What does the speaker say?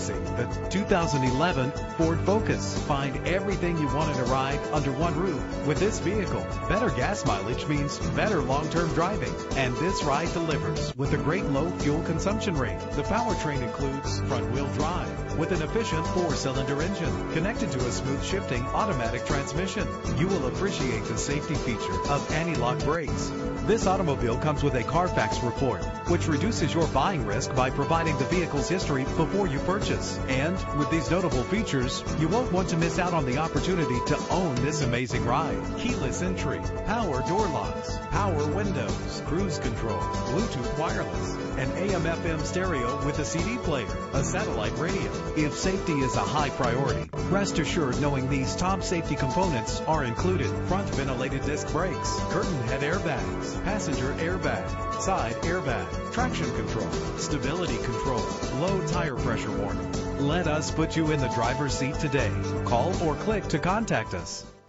Introducing the 2011 Ford Focus. Find everything you want in a ride under one roof with this vehicle. Better gas mileage means better long-term driving, and this ride delivers with a great low fuel consumption rate. The powertrain includes front-wheel drive with an efficient 4-cylinder engine connected to a smooth shifting automatic transmission. You will appreciate the safety feature of anti-lock brakes. This automobile comes with a Carfax report, which reduces your buying risk by providing the vehicle's history before you purchase. And with these notable features, you won't want to miss out on the opportunity to own this amazing ride. Keyless entry, power door locks, power windows, cruise control, Bluetooth wireless, an AM/FM stereo with a CD player, a satellite radio. If safety is a high priority, rest assured knowing these top safety components are included: front ventilated disc brakes, curtain head airbags, passenger airbag, side airbag, traction control, stability control, low tire pressure warning. Let us put you in the driver's seat today. Call or click to contact us.